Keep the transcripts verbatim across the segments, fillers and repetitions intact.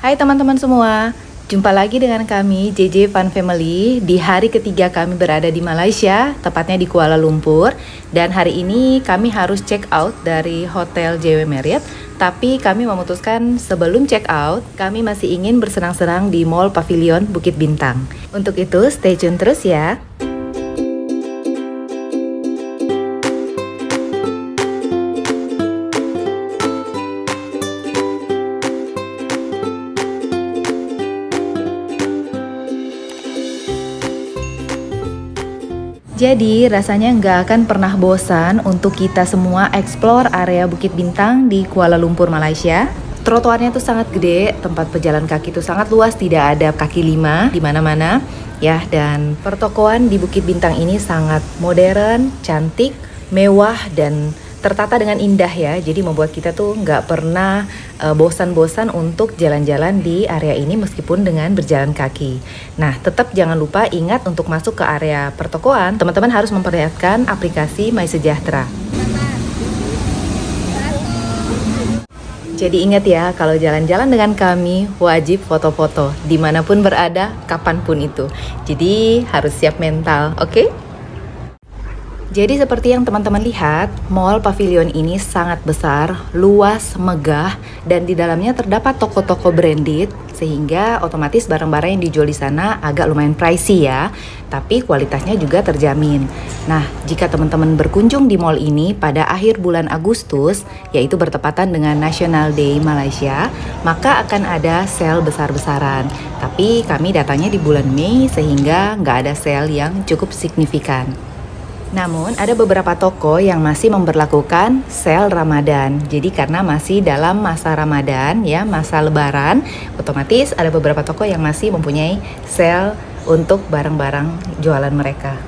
Hai teman-teman semua, jumpa lagi dengan kami J J Fun Family di hari ketiga kami berada di Malaysia, tepatnya di Kuala Lumpur. Dan hari ini kami harus check out dari Hotel J W Marriott. Tapi kami memutuskan sebelum check out, kami masih ingin bersenang-senang di Mall Pavilion Bukit Bintang. Untuk itu, stay tune terus ya. Jadi rasanya nggak akan pernah bosan untuk kita semua explore area Bukit Bintang di Kuala Lumpur, Malaysia. Trotoarnya tuh sangat gede, tempat pejalan kaki tuh sangat luas, tidak ada kaki lima di mana-mana ya. Dan pertokoan di Bukit Bintang ini sangat modern, cantik, mewah dan tertata dengan indah ya. Jadi membuat kita tuh nggak pernah uh, bosan-bosan untuk jalan-jalan di area ini meskipun dengan berjalan kaki. Nah, tetap jangan lupa ingat untuk masuk ke area pertokoan, teman-teman harus memperlihatkan aplikasi MySejahtera. Jadi ingat ya, kalau jalan-jalan dengan kami wajib foto-foto dimanapun berada, kapanpun itu. Jadi harus siap mental, oke? Okay? Jadi seperti yang teman-teman lihat, Mall Pavilion ini sangat besar, luas, megah, dan di dalamnya terdapat toko-toko branded, sehingga otomatis barang-barang yang dijual di sana agak lumayan pricey ya, tapi kualitasnya juga terjamin. Nah, jika teman-teman berkunjung di mall ini pada akhir bulan Agustus, yaitu bertepatan dengan National Day Malaysia, maka akan ada sale besar-besaran. Tapi kami datangnya di bulan Mei, sehingga nggak ada sale yang cukup signifikan. Namun ada beberapa toko yang masih memberlakukan sale Ramadan. Jadi karena masih dalam masa Ramadan ya, masa Lebaran, otomatis ada beberapa toko yang masih mempunyai sale untuk barang-barang jualan mereka.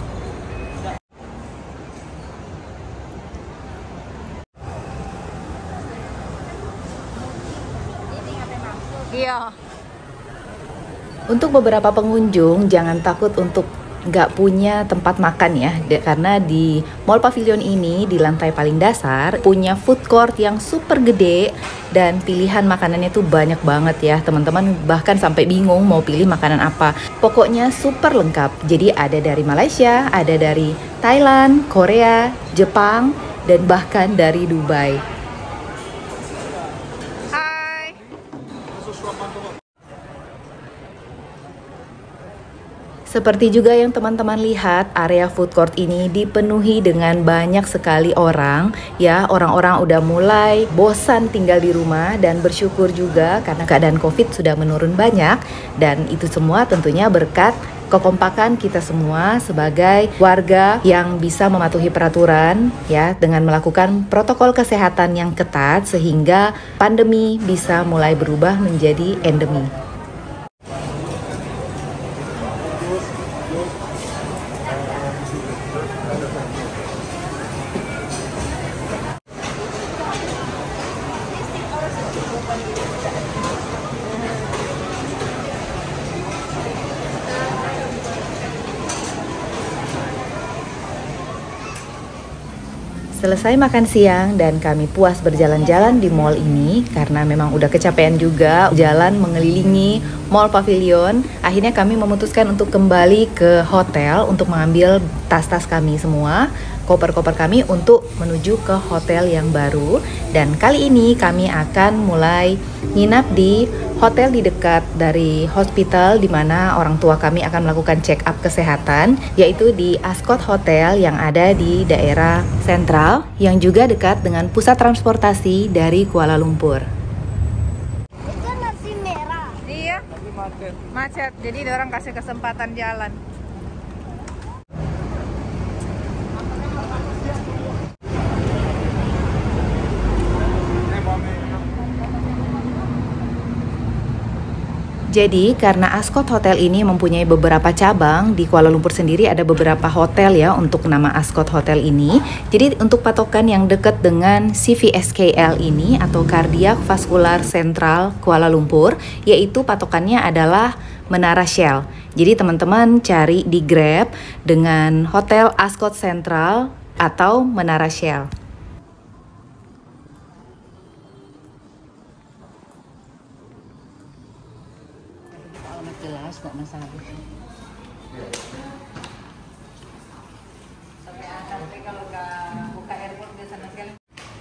Iya. Untuk beberapa pengunjung jangan takut untuk nggak punya tempat makan ya, karena di Mall Pavilion ini di lantai paling dasar punya food court yang super gede dan pilihan makanannya tuh banyak banget ya teman-teman, bahkan sampai bingung mau pilih makanan apa. Pokoknya super lengkap, jadi ada dari Malaysia, ada dari Thailand, Korea, Jepang, dan bahkan dari Dubai. Seperti juga yang teman-teman lihat, area food court ini dipenuhi dengan banyak sekali orang ya. Orang-orang udah mulai bosan tinggal di rumah dan bersyukur juga karena keadaan COVID sudah menurun banyak. Dan itu semua tentunya berkat kekompakan kita semua sebagai warga yang bisa mematuhi peraturan ya, dengan melakukan protokol kesehatan yang ketat sehingga pandemi bisa mulai berubah menjadi endemi. Selesai makan siang dan kami puas berjalan-jalan di mall ini karena memang udah kecapean juga jalan mengelilingi Mall Pavilion. Akhirnya kami memutuskan untuk kembali ke hotel untuk mengambil tas-tas kami semua, koper-koper kami untuk menuju ke hotel yang baru. Dan kali ini kami akan mulai nginap di hotel di dekat dari hospital di mana orang tua kami akan melakukan check up kesehatan, yaitu di Ascott Hotel yang ada di daerah sentral yang juga dekat dengan pusat transportasi dari Kuala Lumpur. Itu nasi merah. Iya, macet. Macet, jadi orang kasih kesempatan jalan. Jadi karena Ascott Hotel ini mempunyai beberapa cabang, di Kuala Lumpur sendiri ada beberapa hotel ya untuk nama Ascott Hotel ini. Jadi untuk patokan yang dekat dengan C V S K L ini atau Cardiac Vascular Central Kuala Lumpur, yaitu patokannya adalah Menara Shell. Jadi teman-teman cari di Grab dengan Hotel Ascott Central atau Menara Shell. gelas nggak masalah. Sampai ada, tapi kalau nggak buka airport dia sama sekali.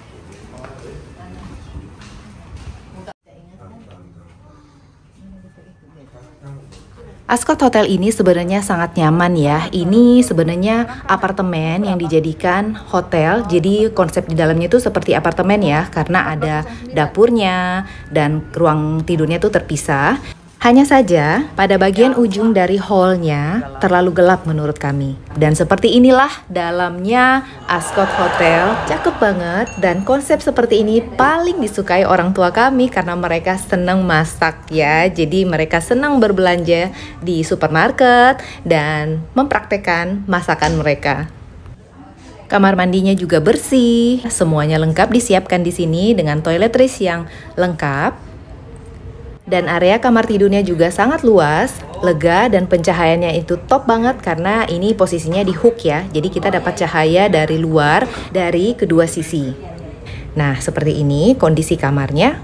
Ascott Hotel ini sebenarnya sangat nyaman ya. Ini sebenarnya apartemen yang dijadikan hotel. Jadi konsep di dalamnya itu seperti apartemen ya, karena ada dapurnya dan ruang tidurnya itu terpisah. Hanya saja pada bagian ujung dari hallnya terlalu gelap menurut kami. Dan seperti inilah dalamnya Ascott Hotel. Cakep banget, dan konsep seperti ini paling disukai orang tua kami karena mereka senang masak ya. Jadi mereka senang berbelanja di supermarket dan mempraktekkan masakan mereka. Kamar mandinya juga bersih, semuanya lengkap disiapkan di sini dengan toiletries yang lengkap. Dan area kamar tidurnya juga sangat luas, lega, dan pencahayaannya itu top banget karena ini posisinya di hook ya. Jadi kita dapat cahaya dari luar dari kedua sisi. Nah, seperti ini kondisi kamarnya.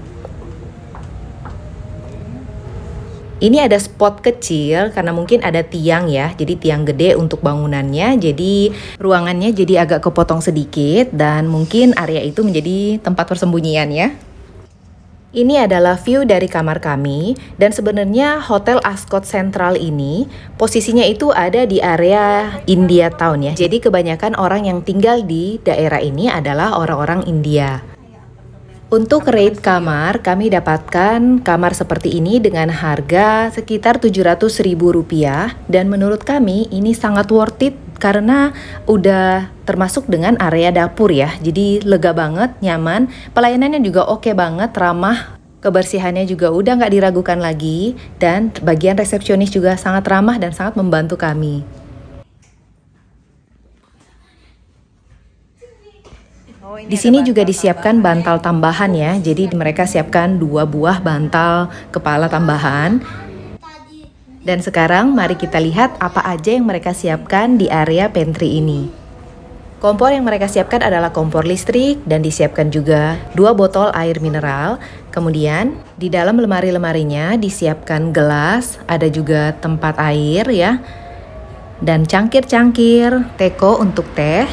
Ini ada spot kecil karena mungkin ada tiang ya. Jadi tiang gede untuk bangunannya. Jadi ruangannya jadi agak kepotong sedikit dan mungkin area itu menjadi tempat persembunyian ya. Ini adalah view dari kamar kami, dan sebenarnya Hotel Ascott Central ini posisinya itu ada di area India Town ya. Jadi kebanyakan orang yang tinggal di daerah ini adalah orang-orang India. Untuk rate kamar, kami dapatkan kamar seperti ini dengan harga sekitar tujuh ratus ribu rupiah, dan menurut kami ini sangat worth it karena udah termasuk dengan area dapur ya. Jadi lega banget, nyaman, pelayanannya juga oke banget, ramah, kebersihannya juga udah nggak diragukan lagi, dan bagian resepsionis juga sangat ramah dan sangat membantu kami. Di sini juga disiapkan bantal tambahan ya, jadi mereka siapkan dua buah bantal kepala tambahan. Dan sekarang mari kita lihat apa aja yang mereka siapkan di area pantry ini. Kompor yang mereka siapkan adalah kompor listrik dan disiapkan juga dua botol air mineral. Kemudian di dalam lemari-lemarinya disiapkan gelas, ada juga tempat air ya, dan cangkir-cangkir, teko untuk teh.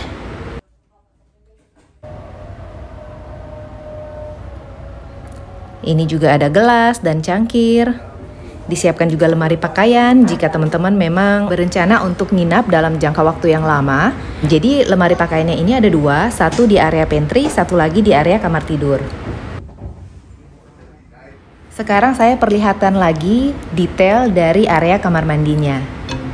Ini juga ada gelas dan cangkir. Disiapkan juga lemari pakaian jika teman-teman memang berencana untuk nginap dalam jangka waktu yang lama. Jadi lemari pakaiannya ini ada dua, satu di area pantry, satu lagi di area kamar tidur. Sekarang saya perlihatkan lagi detail dari area kamar mandinya.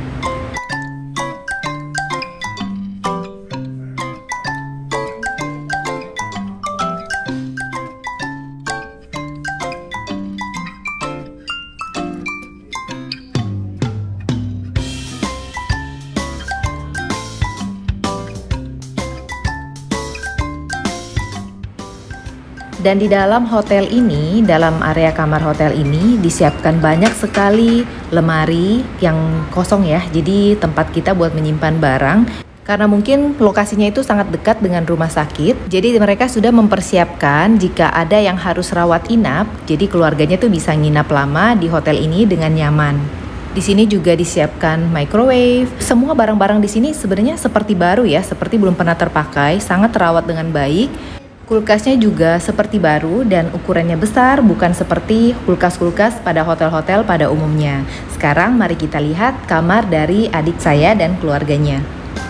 Dan di dalam hotel ini, dalam area kamar hotel ini disiapkan banyak sekali lemari yang kosong ya. Jadi tempat kita buat menyimpan barang. Karena mungkin lokasinya itu sangat dekat dengan rumah sakit. Jadi mereka sudah mempersiapkan jika ada yang harus rawat inap. Jadi keluarganya tuh bisa nginap lama di hotel ini dengan nyaman. Di sini juga disiapkan microwave. Semua barang-barang di sini sebenarnya seperti baru ya, seperti belum pernah terpakai, sangat terawat dengan baik. Kulkasnya juga seperti baru dan ukurannya besar, bukan seperti kulkas-kulkas pada hotel-hotel pada umumnya. Sekarang mari kita lihat kamar dari adik saya dan keluarganya.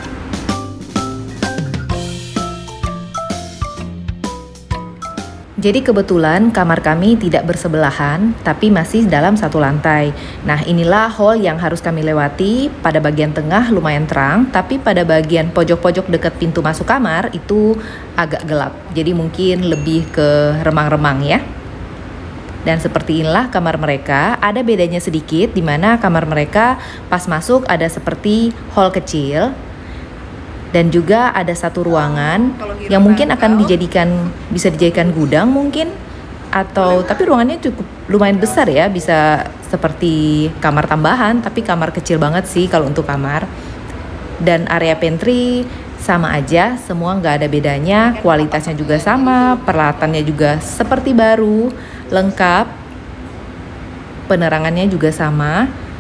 Jadi kebetulan kamar kami tidak bersebelahan, tapi masih dalam satu lantai. Nah, inilah hall yang harus kami lewati. Pada bagian tengah lumayan terang, tapi pada bagian pojok-pojok dekat pintu masuk kamar itu agak gelap. Jadi mungkin lebih ke remang-remang ya. Dan seperti inilah kamar mereka. Ada bedanya sedikit, di mana kamar mereka pas masuk ada seperti hall kecil. Dan juga ada satu ruangan yang mungkin akan dijadikan, bisa dijadikan gudang mungkin, atau tapi ruangannya cukup lumayan besar ya, bisa seperti kamar tambahan, tapi kamar kecil banget sih kalau untuk kamar. Dan area pantry sama aja, semua nggak ada bedanya, kualitasnya juga sama, peralatannya juga seperti baru, lengkap, penerangannya juga sama.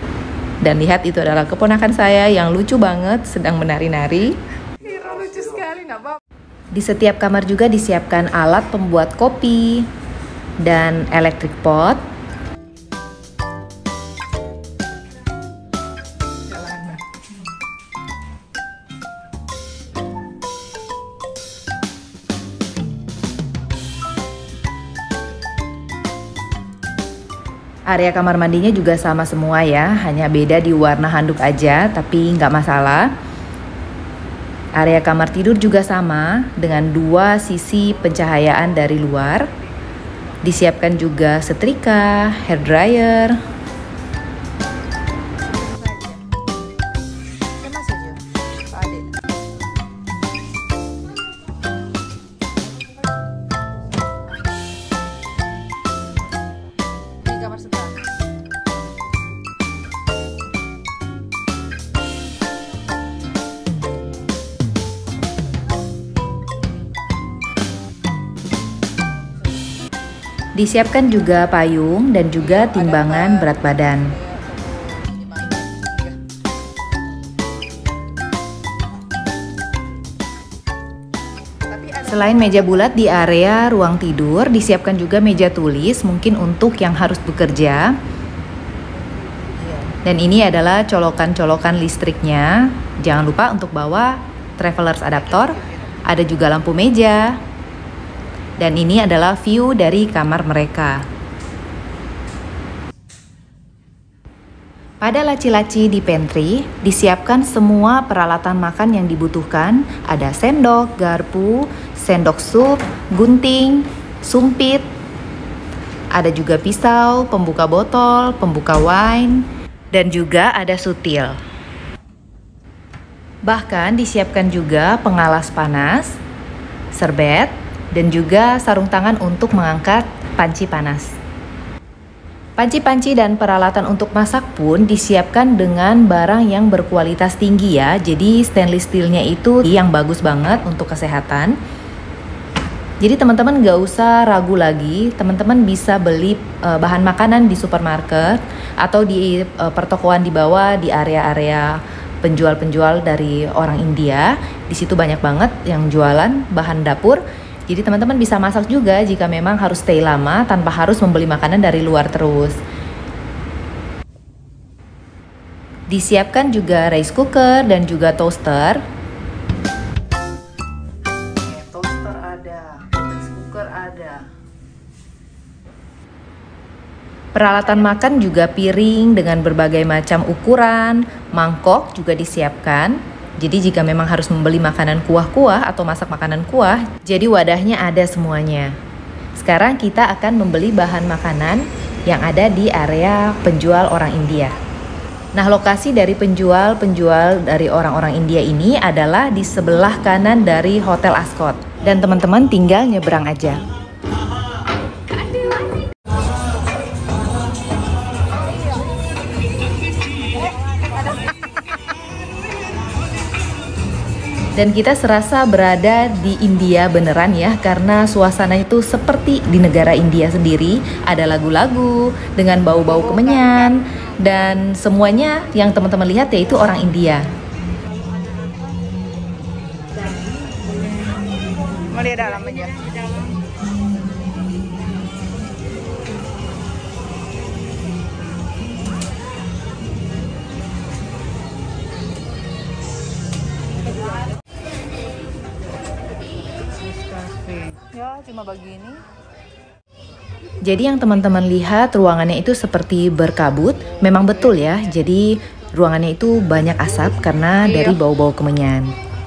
Dan lihat, itu adalah keponakan saya yang lucu banget sedang menari-nari. Lucu sekali, nggak apa-apa. Di setiap kamar juga disiapkan alat pembuat kopi dan electric pot. Area kamar mandinya juga sama semua ya, hanya beda di warna handuk aja, tapi nggak masalah. Area kamar tidur juga sama, dengan dua sisi pencahayaan dari luar. Disiapkan juga setrika, hair dryer. Disiapkan juga payung dan juga timbangan berat badan. Selain meja bulat di area ruang tidur, disiapkan juga meja tulis, mungkin untuk yang harus bekerja. Dan ini adalah colokan-colokan listriknya. Jangan lupa untuk bawa travelers adaptor. Ada juga lampu meja. Dan ini adalah view dari kamar mereka. Pada laci-laci di pantry, disiapkan semua peralatan makan yang dibutuhkan. Ada sendok, garpu, sendok sup, gunting, sumpit. Ada juga pisau, pembuka botol, pembuka wine, dan juga ada sutil. Bahkan disiapkan juga pengalas panas, serbet, dan juga sarung tangan untuk mengangkat panci panas. Panci-panci dan peralatan untuk masak pun disiapkan dengan barang yang berkualitas tinggi ya. Jadi stainless steelnya itu yang bagus banget untuk kesehatan. Jadi teman-teman gak usah ragu lagi, teman-teman bisa beli uh, bahan makanan di supermarket atau di uh, pertokoan di bawah, di area-area penjual-penjual dari orang India. Di situ banyak banget yang jualan bahan dapur. Jadi teman-teman bisa masak juga jika memang harus stay lama tanpa harus membeli makanan dari luar terus. Disiapkan juga rice cooker dan juga toaster. Toaster ada, rice cooker ada. Peralatan makan juga piring dengan berbagai macam ukuran, mangkok juga disiapkan. Jadi jika memang harus membeli makanan kuah-kuah atau masak makanan kuah, jadi wadahnya ada semuanya. Sekarang kita akan membeli bahan makanan yang ada di area penjual orang India. Nah, lokasi dari penjual-penjual dari orang-orang India ini adalah di sebelah kanan dari Hotel Ascot. Dan teman-teman tinggal nyebrang aja. Dan kita serasa berada di India beneran ya, karena suasana itu seperti di negara India sendiri. Ada lagu-lagu dengan bau-bau kemenyan, dan semuanya yang teman-teman lihat yaitu orang India. Mau lihat dalam aja. Ya, cuma begini. Jadi yang teman-teman lihat ruangannya itu seperti berkabut, memang betul ya. Jadi ruangannya itu banyak asap karena Iya. dari bau-bau kemenyan.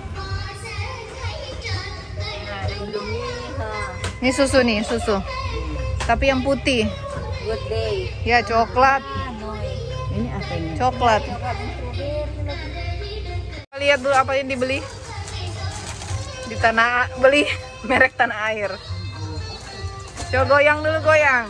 Ini susu nih, susu. Tapi yang putih. Good day. Ya, coklat. Ini apa ini? Coklat. Lihat dulu apa yang dibeli. Di tanah beli merek tanah air. Coba goyang dulu, goyang.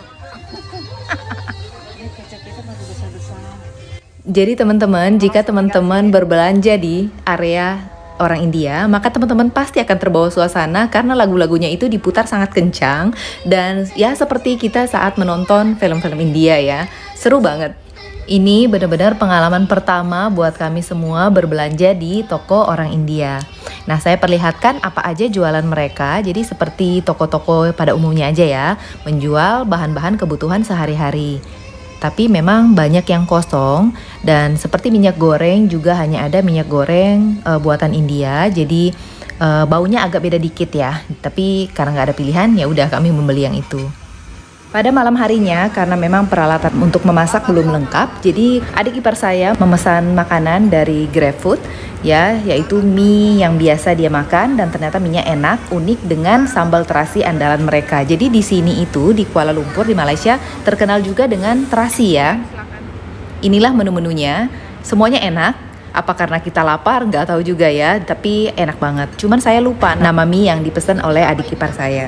Jadi teman-teman, jika teman-teman berbelanja di area orang India, maka teman-teman pasti akan terbawa suasana karena lagu-lagunya itu diputar sangat kencang dan ya seperti kita saat menonton film-film India ya. Seru banget. Ini benar-benar pengalaman pertama buat kami semua berbelanja di toko orang India. Nah, saya perlihatkan apa aja jualan mereka. Jadi seperti toko-toko pada umumnya aja ya, menjual bahan-bahan kebutuhan sehari-hari. Tapi memang banyak yang kosong, dan seperti minyak goreng juga hanya ada minyak goreng e, buatan India. Jadi e, baunya agak beda dikit ya. Tapi karena nggak ada pilihan, ya udah kami membeli yang itu. Pada malam harinya, karena memang peralatan untuk memasak belum lengkap, jadi adik ipar saya memesan makanan dari GrabFood, ya, yaitu mie yang biasa dia makan, dan ternyata mie-nya enak, unik dengan sambal terasi andalan mereka. Jadi di sini itu, di Kuala Lumpur, di Malaysia, terkenal juga dengan terasi ya. Inilah menu-menunya, semuanya enak. Apa karena kita lapar? Nggak tahu juga ya, tapi enak banget. Cuman saya lupa nama mie yang dipesan oleh adik ipar saya.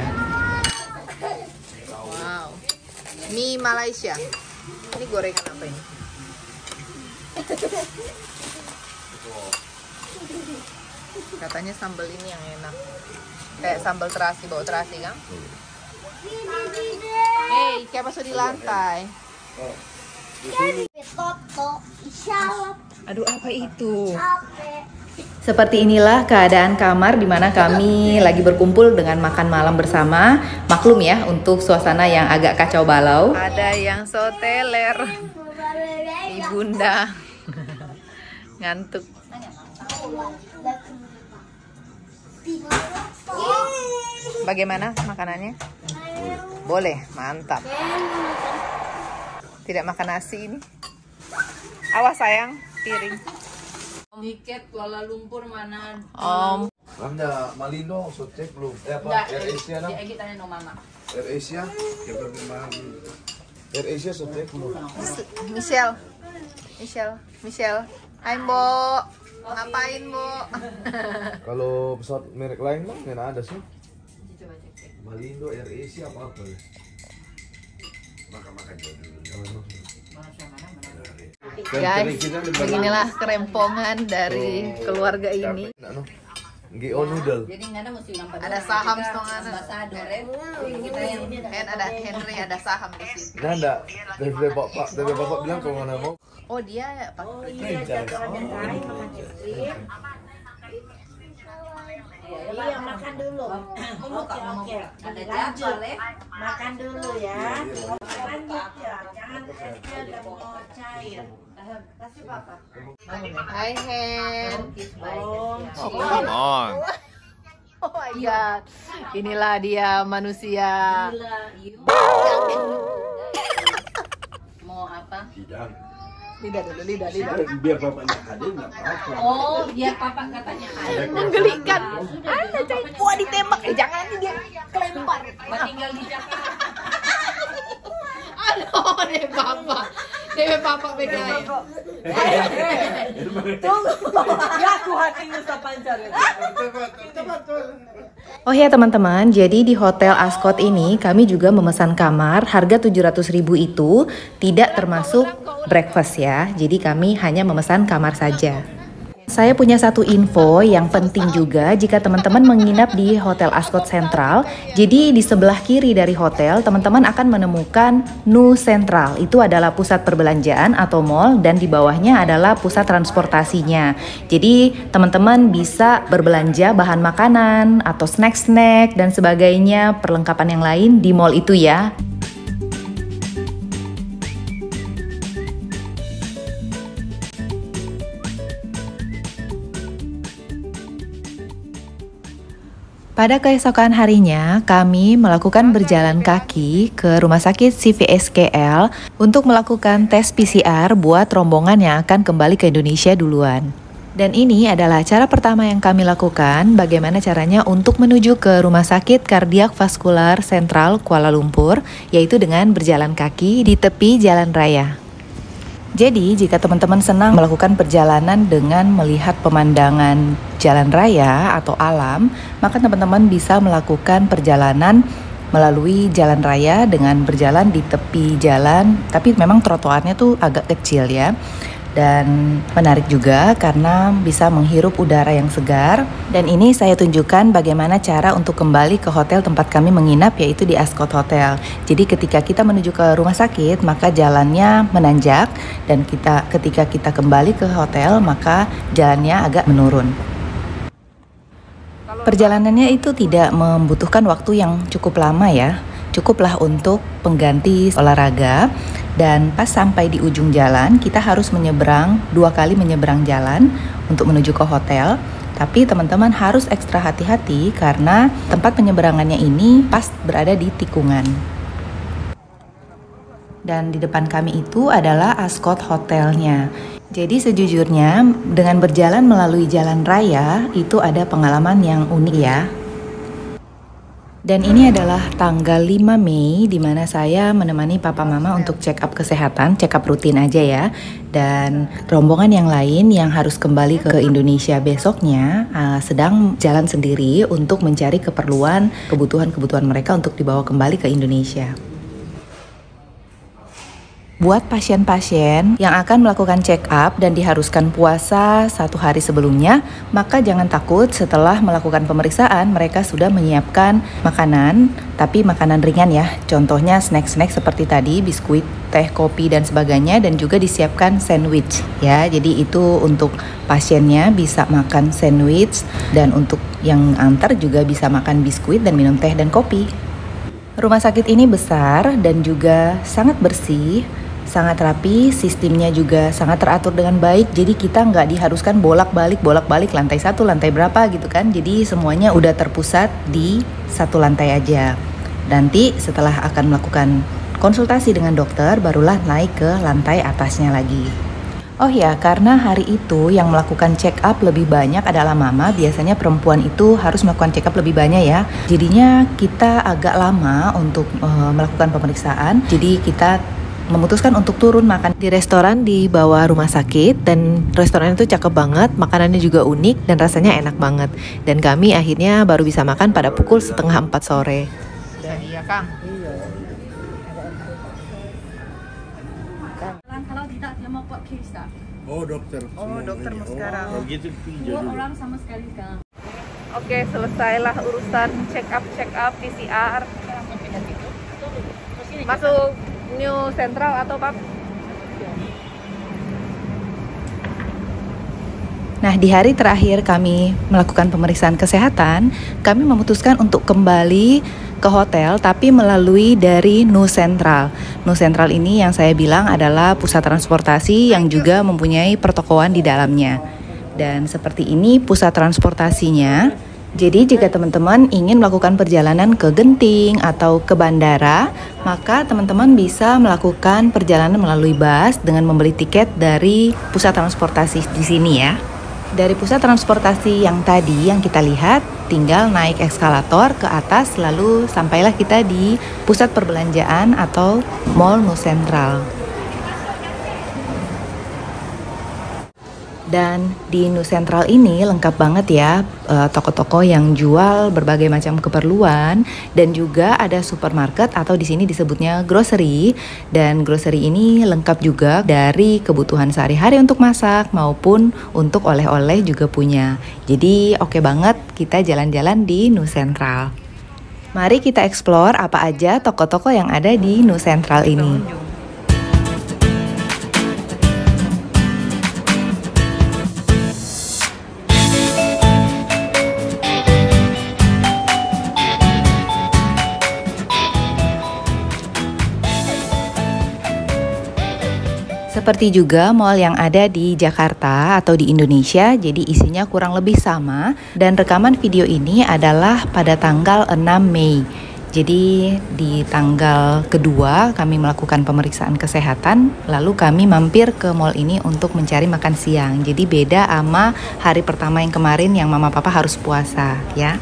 Mie Malaysia. Ini gorengan apa ini? Katanya sambal ini yang enak. Kayak sambal terasi, bau terasi kan? Hei, kayak masuk di lantai. Aduh, apa itu? Seperti inilah keadaan kamar di mana kami lagi berkumpul dengan makan malam bersama. Maklum ya untuk suasana yang agak kacau balau. Ada yang soteler. Ibunda ngantuk. Bagaimana makanannya? Boleh, mantap. Tidak makan nasi ini. Awas sayang, piring. Tiket Kuala Lumpur mana? Om. Anda Malino sotek belum? Eh apa? Enggak, Air Asia di nah? Egi tanya no mama. Air Asia? Ya bermimang. Air Asia sotek belum? Michelle. Michelle, Michelle. Hai, Mbok. Ngapain, Mbok? Kalau pesawat merek lain mah nggak ada sih. Malindo, Air Asia apa apa ya? Makan-makan dulu. Guys, beginilah kerempongan dari keluarga ini. Gio noodle. Jadi nggak ada mesti nampak. Ada saham setengah. Ambasador. Kita yang Hen ada Henry, ada saham di sini. Nggak ada. Dari bapak, dari bapak bilang kalau nggak mau. Oh, dia pakai Iya, makan dulu. Oke, oke. ada jadwal ya. Makan dulu ya. Lanjut ya. Jangan esnya udah mau cair. Kasih papa. Hai, Hen. Oh, Come on. Oh my god. Inilah dia manusia. Mau apa? Lidah dulu, lidah, lidah. Biar bapaknya hadir nggak apa-apa. Oh, biar papa katanya ada. Menggelikan. Ada cai buah ditembak. Eh, jangan nanti dia kelempar. Tinggal di Jakarta. Aduh, deh papa. Dewe papa begain. Oh ya teman-teman, jadi di Hotel Ascott ini kami juga memesan kamar. Harga tujuh ratus ribu itu tidak termasuk breakfast ya. Jadi kami hanya memesan kamar saja. Saya punya satu info yang penting juga jika teman-teman menginap di Hotel Ascott Central. Jadi di sebelah kiri dari hotel teman-teman akan menemukan Nu Central. Itu adalah pusat perbelanjaan atau mall, dan di bawahnya adalah pusat transportasinya. Jadi teman-teman bisa berbelanja bahan makanan atau snack-snack dan sebagainya, perlengkapan yang lain di mall itu ya. Pada keesokan harinya, kami melakukan berjalan kaki ke Rumah Sakit C V S K L untuk melakukan tes P C R buat rombongan yang akan kembali ke Indonesia duluan. Dan ini adalah cara pertama yang kami lakukan, bagaimana caranya untuk menuju ke Rumah Sakit Kardiak Vaskular Sentral Kuala Lumpur, yaitu dengan berjalan kaki di tepi jalan raya. Jadi, jika teman-teman senang melakukan perjalanan dengan melihat pemandangan jalan raya atau alam, maka teman-teman bisa melakukan perjalanan melalui jalan raya dengan berjalan di tepi jalan, tapi memang trotoarnya tuh agak kecil ya. dan menarik juga karena bisa menghirup udara yang segar. Dan ini saya tunjukkan bagaimana cara untuk kembali ke hotel tempat kami menginap, yaitu di Ascott Hotel. Jadi ketika kita menuju ke rumah sakit maka jalannya menanjak, dan kita ketika kita kembali ke hotel maka jalannya agak menurun. Perjalanannya itu tidak membutuhkan waktu yang cukup lama ya. Cukuplah untuk pengganti olahraga, dan pas sampai di ujung jalan kita harus menyeberang dua kali menyeberang jalan untuk menuju ke hotel. Tapi teman-teman harus ekstra hati-hati karena tempat penyeberangannya ini pas berada di tikungan. Dan di depan kami itu adalah Ascott Hotelnya. Jadi sejujurnya dengan berjalan melalui jalan raya itu ada pengalaman yang unik ya. Dan ini adalah tanggal lima Mei di mana saya menemani papa mama untuk check up kesehatan, check up rutin aja ya. Dan rombongan yang lain yang harus kembali ke Indonesia besoknya uh, sedang jalan sendiri untuk mencari keperluan, kebutuhan-kebutuhan mereka untuk dibawa kembali ke Indonesia. Buat pasien-pasien yang akan melakukan check up dan diharuskan puasa satu hari sebelumnya, maka jangan takut, setelah melakukan pemeriksaan mereka sudah menyiapkan makanan, tapi makanan ringan ya. Contohnya snack-snack seperti tadi, biskuit, teh, kopi dan sebagainya, dan juga disiapkan sandwich ya. Jadi itu untuk pasiennya bisa makan sandwich, dan untuk yang antar juga bisa makan biskuit dan minum teh dan kopi. Rumah sakit ini besar dan juga sangat bersih, sangat rapi, sistemnya juga sangat teratur dengan baik. Jadi kita nggak diharuskan bolak-balik, bolak-balik lantai satu, lantai berapa gitu kan. Jadi semuanya udah terpusat di satu lantai aja. Nanti setelah akan melakukan konsultasi dengan dokter, barulah naik ke lantai atasnya lagi. Oh ya, karena hari itu yang melakukan check up lebih banyak adalah mama. Biasanya perempuan itu harus melakukan check up lebih banyak ya. Jadinya kita agak lama untuk uh, melakukan pemeriksaan. Jadi kita memutuskan untuk turun makan di restoran di bawah rumah sakit, dan restoran itu cakep banget, makanannya juga unik dan rasanya enak banget. Dan kami akhirnya baru bisa makan pada pukul setengah empat sore. Iya Kang. Kalau tidak dia mau buat case tak? Oh dokter. Oh dokter mau sekarang. Oh gitu pinjam Dua dulu. orang sama sekali kan. Oke, selesailah urusan check up check up P C R. Masuk New Central atau Pap? Nah, di hari terakhir kami melakukan pemeriksaan kesehatan, kami memutuskan untuk kembali ke hotel tapi melalui dari New Central. New Central ini yang saya bilang adalah pusat transportasi yang juga mempunyai pertokoan di dalamnya. Dan seperti ini pusat transportasinya. Jadi jika teman-teman ingin melakukan perjalanan ke Genting atau ke bandara, maka teman-teman bisa melakukan perjalanan melalui bus dengan membeli tiket dari pusat transportasi di sini ya. Dari pusat transportasi yang tadi yang kita lihat, tinggal naik eskalator ke atas lalu sampailah kita di pusat perbelanjaan atau Mall New Central. Dan di New Central ini lengkap banget ya, toko-toko yang jual berbagai macam keperluan, dan juga ada supermarket atau di sini disebutnya grocery. Dan grocery ini lengkap juga dari kebutuhan sehari-hari untuk masak maupun untuk oleh-oleh juga punya. Jadi oke banget kita jalan-jalan di New Central. Mari kita explore apa aja toko-toko yang ada di New Central ini. Seperti juga mall yang ada di Jakarta atau di Indonesia, jadi isinya kurang lebih sama. Dan rekaman video ini adalah pada tanggal enam Mei. Jadi di tanggal kedua kami melakukan pemeriksaan kesehatan, lalu kami mampir ke mall ini untuk mencari makan siang. Jadi beda sama hari pertama yang kemarin yang mama papa harus puasa ya.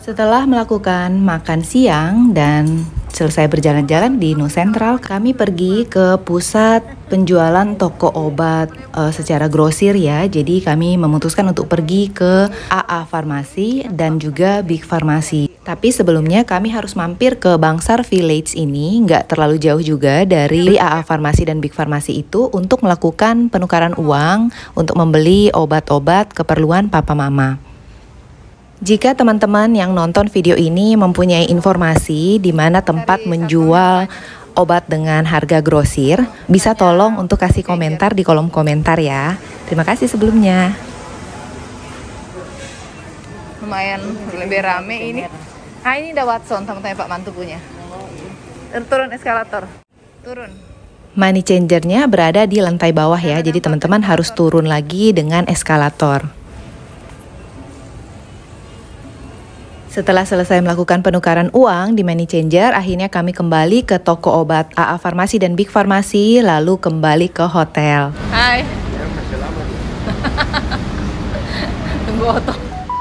Setelah melakukan makan siang dan selesai berjalan-jalan di Nu Sentral, kami pergi ke pusat penjualan toko obat e, secara grosir ya. Jadi kami memutuskan untuk pergi ke A A Farmasi dan juga Big Farmasi. Tapi sebelumnya kami harus mampir ke Bangsar Village ini, nggak terlalu jauh juga dari A A Farmasi dan Big Farmasi itu, untuk melakukan penukaran uang untuk membeli obat-obat keperluan papa mama. Jika teman-teman yang nonton video ini mempunyai informasi di mana tempat menjual obat dengan harga grosir, bisa tolong untuk kasih komentar di kolom komentar ya. Terima kasih sebelumnya. Lumayan lebih rame ini. Ah, ini ada Watson, teman-teman Pak Mantu punya. Turun eskalator. Turun. Money changernya berada di lantai bawah ya, jadi teman-teman harus turun lagi dengan eskalator. Setelah selesai melakukan penukaran uang di Money Changer, akhirnya kami kembali ke toko obat A A Farmasi dan Big Farmasi, lalu kembali ke hotel. Hai. Tunggu oto.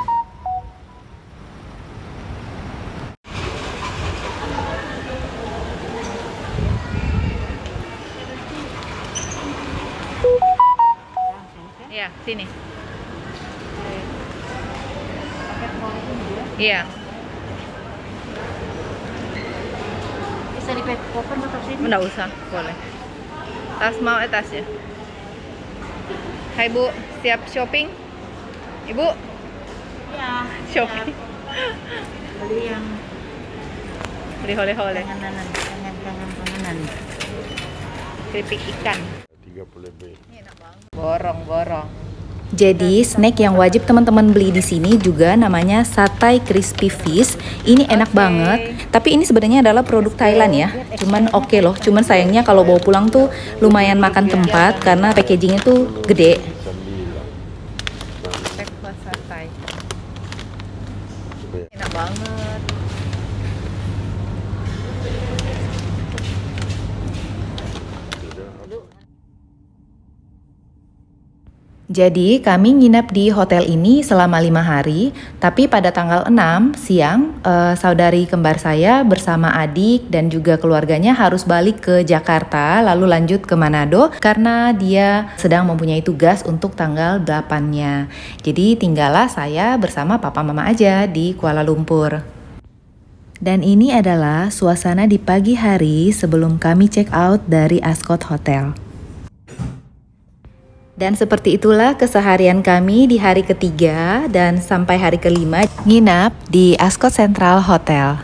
Ya, sini. Iya. Bisa di-open atau sini? Nggak usah, boleh. Tas mau tasnya. Hai Bu, siap shopping? Ibu? Ya. Shopping. Beli yang Beli oleh-oleh. panganan, panganan, panganan. Keripik ikan. tiga puluh lebih. Borong-borong. Jadi snack yang wajib teman-teman beli di sini juga namanya Satay Crispy Fish. Ini enak Oke. banget. Tapi ini sebenarnya adalah produk Thailand ya. Cuman oke okay loh. Cuman sayangnya kalau bawa pulang tuh lumayan makan tempat karena packagingnya tuh gede. Breakfast satay. Enak banget. Jadi kami nginap di hotel ini selama lima hari, tapi pada tanggal enam siang, eh, saudari kembar saya bersama adik dan juga keluarganya harus balik ke Jakarta, lalu lanjut ke Manado karena dia sedang mempunyai tugas untuk tanggal delapannya. Jadi tinggallah saya bersama papa mama aja di Kuala Lumpur. Dan ini adalah suasana di pagi hari sebelum kami check out dari Ascott Hotel. Dan seperti itulah keseharian kami di hari ketiga dan sampai hari kelima nginap di Ascott Central Hotel.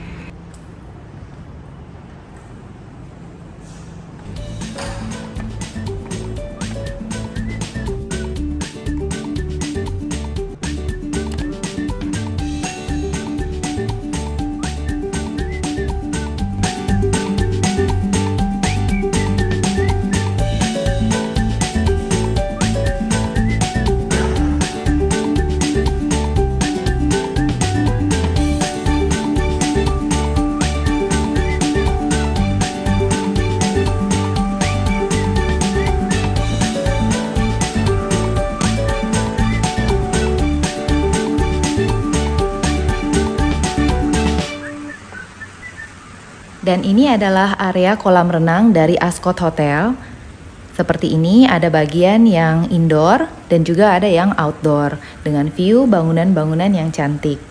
Dan ini adalah area kolam renang dari Ascott Hotel. Seperti ini, ada bagian yang indoor dan juga ada yang outdoor dengan view bangunan-bangunan yang cantik.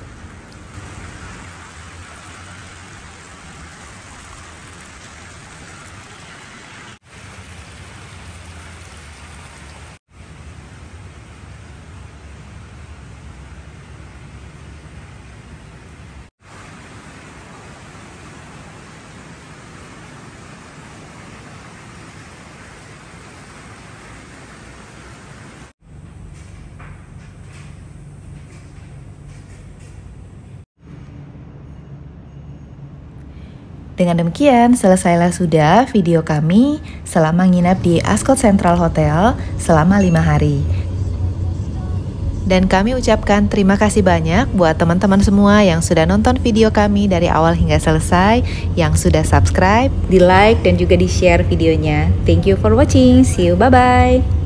Dengan demikian, selesailah sudah video kami selama nginap di Ascott Central Hotel selama lima hari. Dan kami ucapkan terima kasih banyak buat teman-teman semua yang sudah nonton video kami dari awal hingga selesai, yang sudah subscribe, di like, dan juga di share videonya. Thank you for watching, see you, bye-bye!